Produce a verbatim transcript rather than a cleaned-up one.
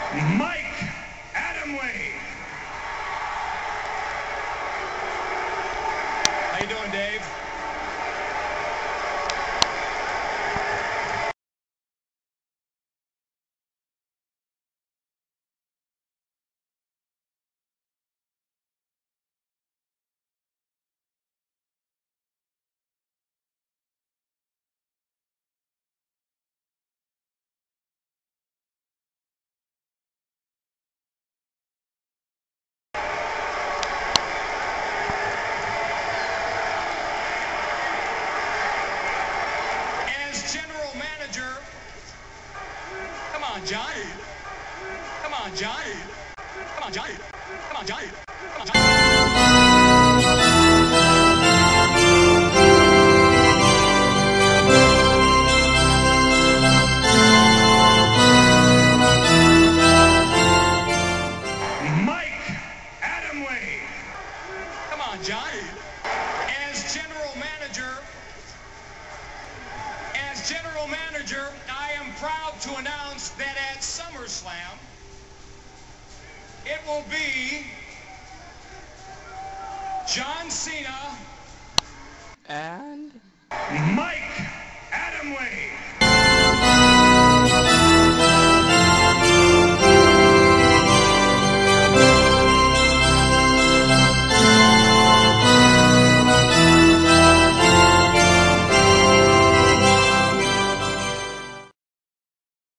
Mike Adamle. How you doing, Dave? General manager. Come on, Johnny. Come on, Johnny. Come on, Johnny. Come on, Johnny. Come on, Johnny. Mike Adamle. Come on, Johnny. As general manager, As general manager, I am proud to announce that at SummerSlam, it will be John Cena and Mike Adamle.